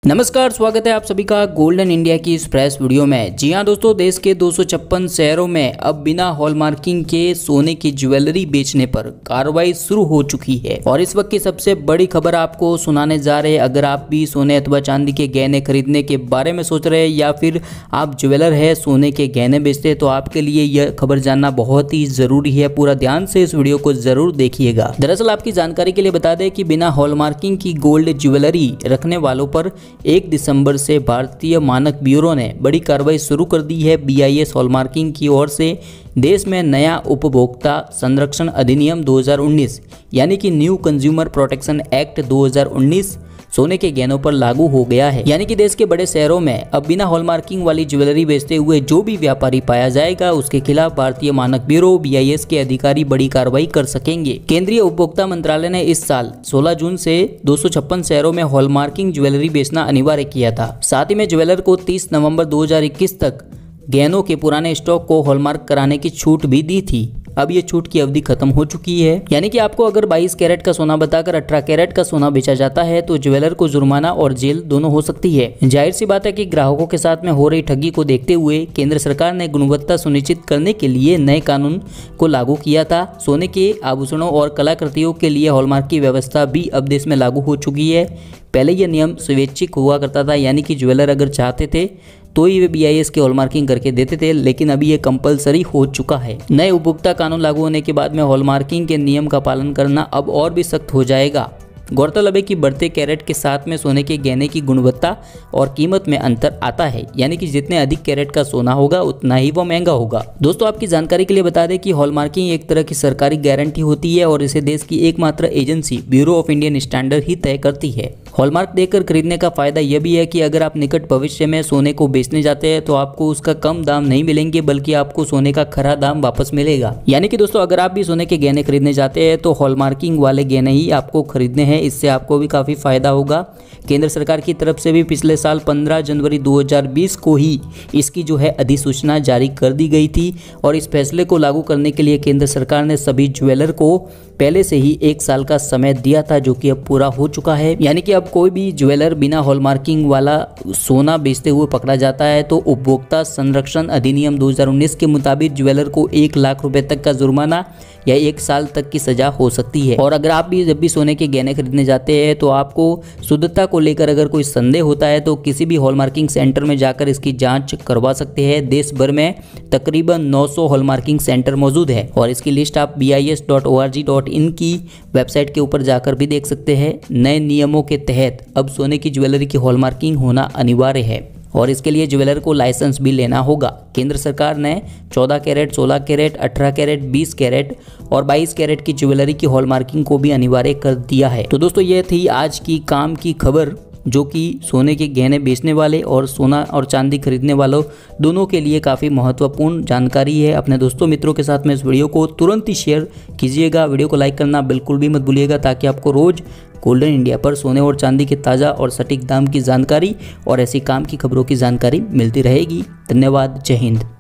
नमस्कार, स्वागत है आप सभी का गोल्डन इंडिया की इस फ्रेश वीडियो में। जी हां दोस्तों, देश के 256 शहरों में अब बिना हॉलमार्किंग के सोने की ज्वेलरी बेचने पर कार्रवाई शुरू हो चुकी है। और इस वक्त की सबसे बड़ी खबर आपको सुनाने जा रहे हैं। अगर आप भी सोने अथवा चांदी के गहने खरीदने के बारे में सोच रहे हैं या फिर आप ज्वेलर है, सोने के गहने बेचते हैं, तो आपके लिए यह खबर जानना बहुत ही जरूरी है। पूरा ध्यान से इस वीडियो को जरूर देखिएगा। दरअसल आपकी जानकारी के लिए बता दें कि बिना हॉलमार्किंग की गोल्ड ज्वेलरी रखने वालों पर 1 दिसंबर से भारतीय मानक ब्यूरो ने बड़ी कार्रवाई शुरू कर दी है। BIS हॉलमार्किंग की ओर से देश में नया उपभोक्ता संरक्षण अधिनियम 2019 यानी कि न्यू कंज्यूमर प्रोटेक्शन एक्ट 2019 सोने के गहनों पर लागू हो गया है। यानी कि देश के बड़े शहरों में अब बिना हॉलमार्किंग वाली ज्वेलरी बेचते हुए जो भी व्यापारी पाया जाएगा, उसके खिलाफ भारतीय मानक ब्यूरो BIS के अधिकारी बड़ी कार्रवाई कर सकेंगे। केंद्रीय उपभोक्ता मंत्रालय ने इस साल 16 जून से 256 शहरों में हॉलमार्किंग ज्वेलरी बेचना अनिवार्य किया था। साथ ही में ज्वेलर को 30 नवंबर 2021 तक गहनों के पुराने स्टॉक को हॉलमार्क कराने की छूट भी दी थी। अब ये छूट की अवधि खत्म हो चुकी है। यानी कि आपको अगर 22 कैरेट का सोना बताकर 18 कैरेट का सोना बेचा जाता है तो ज्वेलर को जुर्माना और जेल दोनों हो सकती है। जाहिर सी बात है कि ग्राहकों के साथ में हो रही ठगी को देखते हुए केंद्र सरकार ने गुणवत्ता सुनिश्चित करने के लिए नए कानून को लागू किया था। सोने के आभूषणों और कलाकृतियों के लिए हॉलमार्क की व्यवस्था भी अब देश में लागू हो चुकी है। पहले यह नियम स्वैच्छिक हुआ करता था, यानी कि ज्वेलर अगर चाहते थे तो ही वे BIS की हॉलमार्किंग करके देते थे, लेकिन अभी ये कंपलसरी हो चुका है। नए उपभोक्ता कानून लागू होने के बाद में हॉलमार्किंग के नियम का पालन करना अब और भी सख्त हो जाएगा। गौरतलब है कि बढ़ते कैरेट के साथ में सोने के गहने की गुणवत्ता और कीमत में अंतर आता है, यानी कि जितने अधिक कैरेट का सोना होगा उतना ही वो महंगा होगा। दोस्तों, आपकी जानकारी के लिए बता दें कि हॉलमार्किंग एक तरह की सरकारी गारंटी होती है और इसे देश की एकमात्र agency bureau of Indian standard ही तय करती है। हॉलमार्क देकर खरीदने का फायदा यह भी है कि अगर आप निकट भविष्य में सोने को बेचने जाते हैं तो आपको उसका कम दाम नहीं मिलेंगे, बल्कि आपको सोने का खरा दाम वापस मिलेगा। यानी कि दोस्तों, अगर आप भी सोने के गहने खरीदने जाते हैं तो हॉलमार्किंग वाले गहने ही आपको खरीदने हैं। इससे आपको भी काफ़ी फायदा होगा। केंद्र सरकार की तरफ से भी पिछले साल 15 जनवरी 2020 को ही इसकी जो है अधिसूचना जारी कर दी गई थी और इस फैसले को लागू करने के लिए केंद्र सरकार ने सभी ज्वेलर को पहले से ही 1 साल का समय दिया था, जो कि अब पूरा हो चुका है। यानी कि अब कोई भी ज्वेलर बिना हॉलमार्किंग वाला सोना बेचते हुए पकड़ा जाता है तो उपभोक्ता संरक्षण अधिनियम 2019 के मुताबिक ज्वेलर को 1 लाख रुपए तक का जुर्माना या 1 साल तक की सजा हो सकती है। और अगर आप भी जब भी सोने के गहने खरीदने जाते हैं तो आपको शुद्धता को लेकर अगर कोई संदेह होता है तो किसी भी हॉलमार्किंग सेंटर में जाकर इसकी जांच करवा सकते हैं। देश भर में तकरीबन 900 हॉलमार्किंग सेंटर मौजूद है और इसकी लिस्ट आप BIS.org.in की वेबसाइट के ऊपर जाकर भी देख सकते हैं। नए नियमों के तहत अब सोने की ज्वेलरी की हॉलमार्किंग होना अनिवार्य है और इसके लिए ज्वेलर को लाइसेंस भी लेना होगा। केंद्र सरकार ने 14 कैरेट, 16 कैरेट, 18 कैरेट, 20 कैरेट और 22 कैरेट की ज्वेलरी की हॉलमार्किंग को भी अनिवार्य कर दिया है। तो दोस्तों, ये थी आज की काम की खबर, जो कि सोने के गहने बेचने वाले और सोना और चांदी खरीदने वालों दोनों के लिए काफ़ी महत्वपूर्ण जानकारी है। अपने दोस्तों मित्रों के साथ में इस वीडियो को तुरंत ही शेयर कीजिएगा। वीडियो को लाइक करना बिल्कुल भी मत भूलिएगा, ताकि आपको रोज़ गोल्डन इंडिया पर सोने और चांदी के ताज़ा और सटीक दाम की जानकारी और ऐसी काम की खबरों की जानकारी मिलती रहेगी। धन्यवाद। जय हिंद।